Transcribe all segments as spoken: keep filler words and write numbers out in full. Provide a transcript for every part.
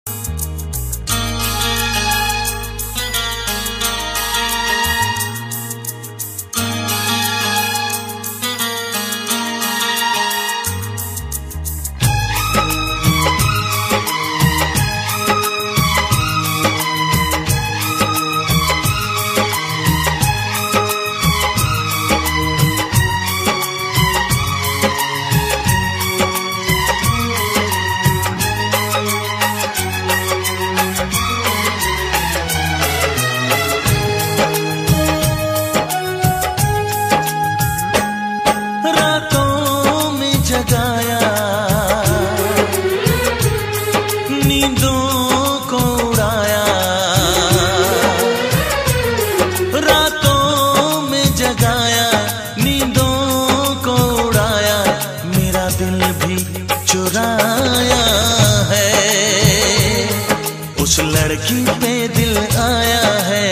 उस लड़की पे दिल आया है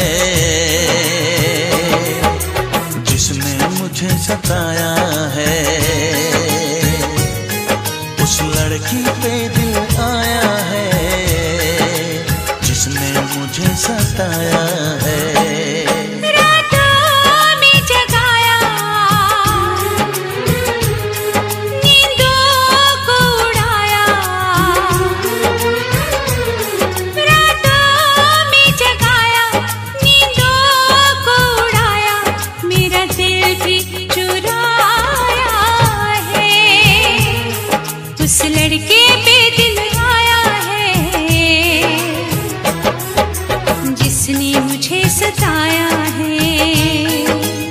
जिसने मुझे सताया है। उस लड़की पे दिल आया है जिसने मुझे सताया है। उस लड़के पे दिल आया है जिसने मुझे सताया है।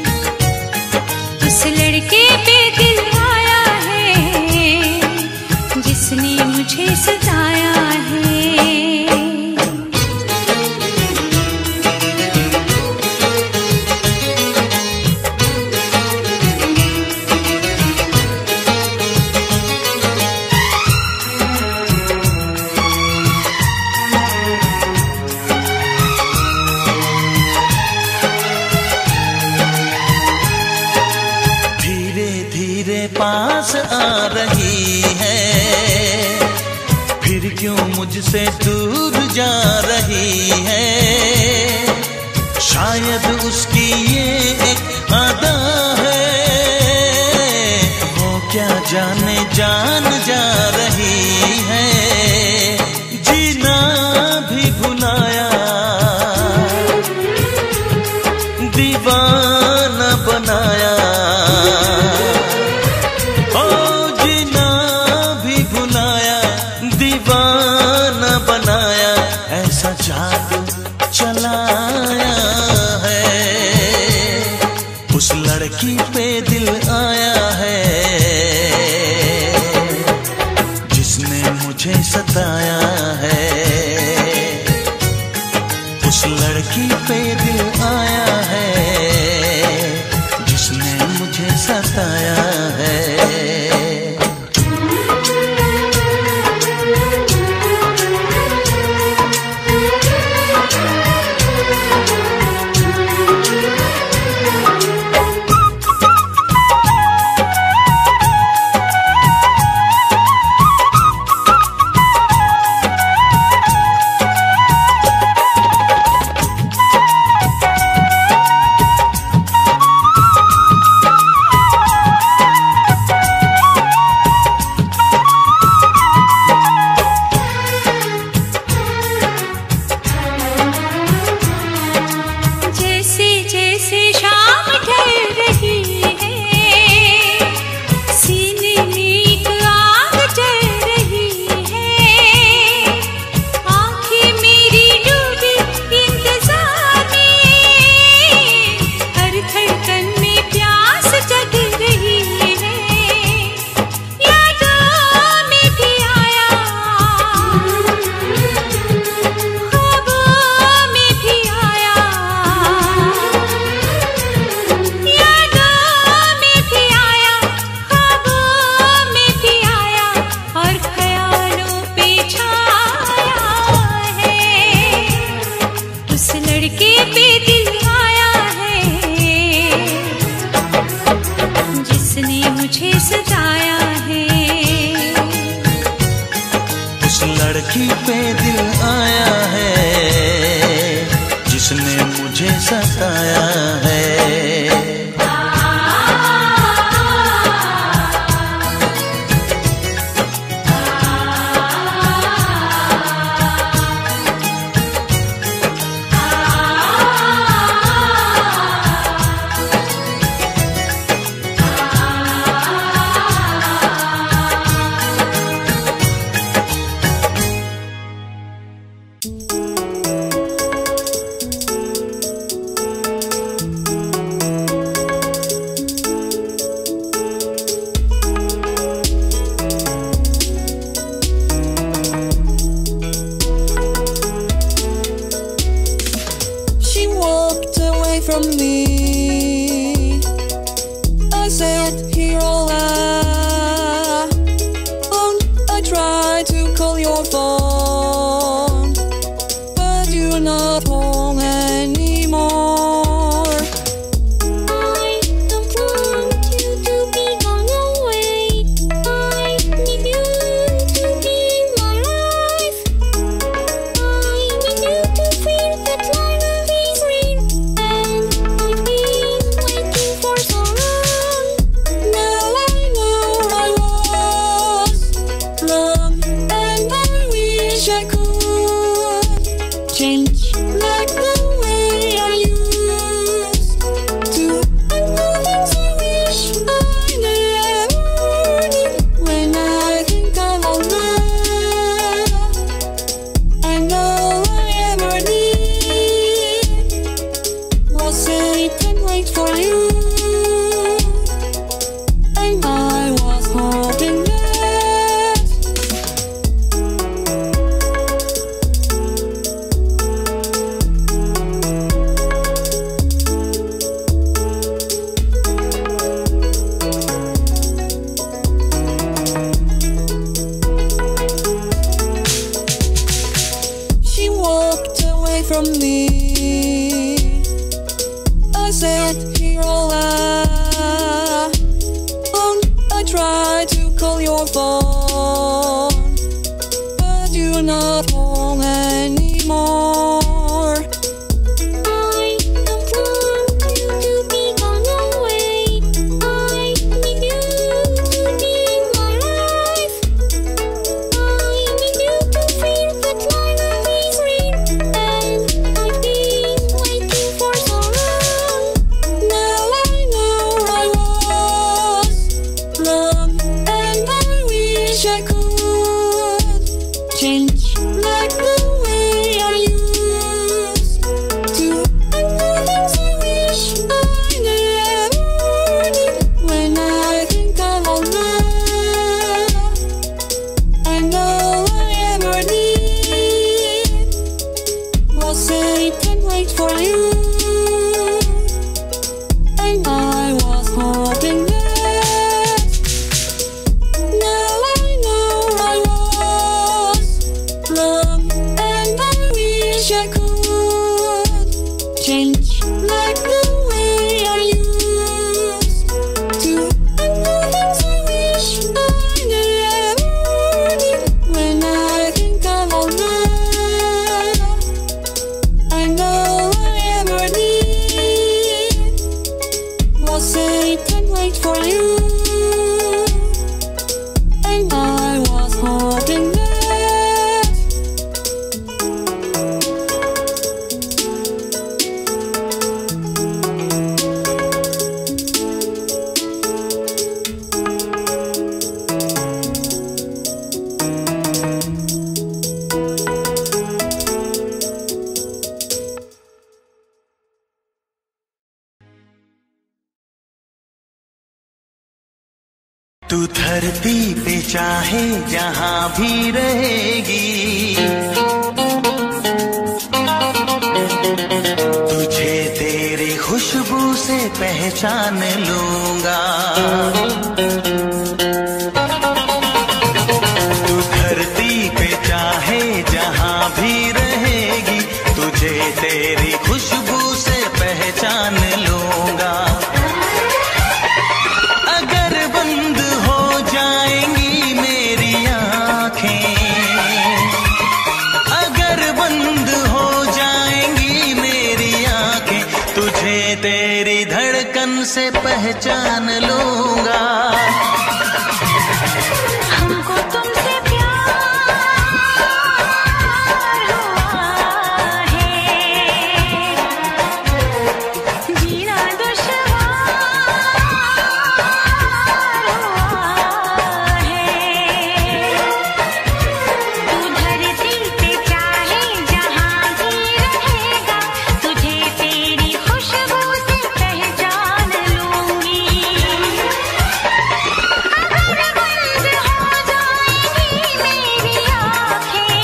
उस लड़के पे दिल आया है जिसने मुझे सताया है। पास आ रही है फिर क्यों मुझसे दूर जा रही है। शायद उसकी ये एक अदा है वो क्या जाने जान जा रही है। जीना भी भुलाया दीवाना बनाया बनाया ऐसा जादू चलाया है। उस लड़की पे दिल आया है जिसने आया है, जिसने मुझे सताया है। From me, I said here all alone. I tried to call your phone, but you're not home anymore. I don't want you to be gone away. I need you to be in my life. I need you to feel that life is real. Change like the way I used to. And the things I wish I never did. When I think of all love and all I ever did was sit and wait for you. And I was hoping that from me. I said here all alone. I tried to call your phone, but you're not home anymore. I don't want you to be gone away. I need you to be in my life. I need you to feel that life is real. I've been waiting for so long. Now I know I was wrong, and I wish I could change like the way I used to. And the things I wish I never did. When I think of all love and all I ever did was sit and wait for you. And I was hoping that now I know I was wrong, and I wish I could change like the way I used to. And the things I wish I never did. When I think of all love and all I ever did was sit and wait for you. And I was hoping that तू धरती पे चाहे जहां भी रहेगी, तुझे तेरी खुशबू से पहचान लूंगा। तू धरती पे चाहे जहां भी रहेगी, तुझे तेरी खुशबू से पहचान लूंगा। अगर बंद हो जाएंगी मेरी आँखें, से पहचान लूंगा। हमको तुमसे प्यार हुआ है, जीना दुश्वार हुआ है। तू धरती पे चाहे जहाँ भी रहेगा, तुझे तेरी खुशबू से पहचान लूंगी। अगर बंद हो जाएगी मेरी आँखें,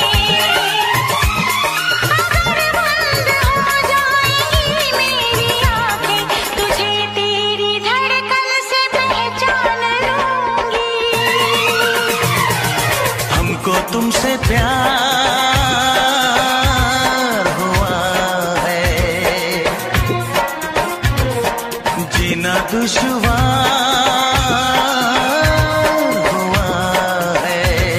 अगर बंद हो जाएगी मेरी आँखें, तुझे तेरी धड़कन से पहचान लूंगी। हमको तुमसे प्यार हुआ है, जीना दुश्वार हुआ है।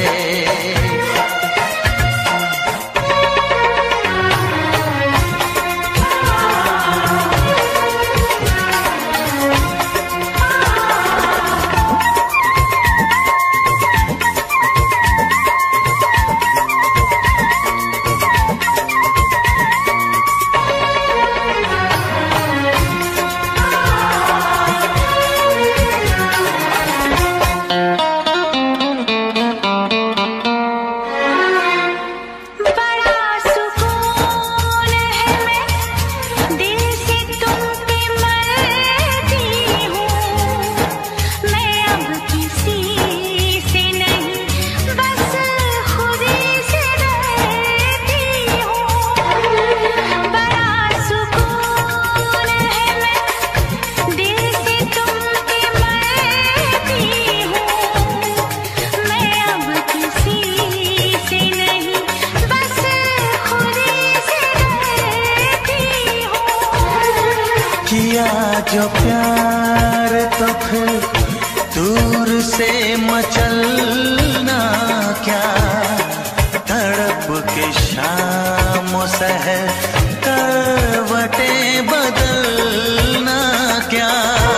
बड़ा सुकून है, मैं दिल से तुम पे मरती हूँ। मैं अब किसी से नहीं, बस खुदी से डरती हूँ। बड़ा सुकून है, मैं दिल से तुम पे मरती हूँ। मैं अब किसी से नहीं, बस खुदी से डरती हूँ। किया जो प्यार तो फिर दूर से मचलना क्या, तड़प के शाम सहर करवटें बदलना क्या।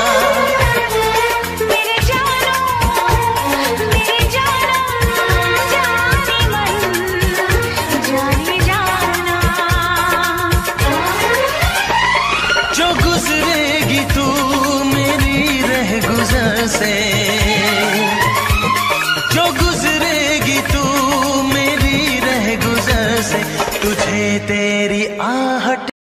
मेरे जानो, मेरे जानो, जाने मन, जाने जाना। जो गुजरेगी तू मेरी रह गुजर से, जो गुजरेगी तू मेरी रह गुजर से, तुझे तेरी आहट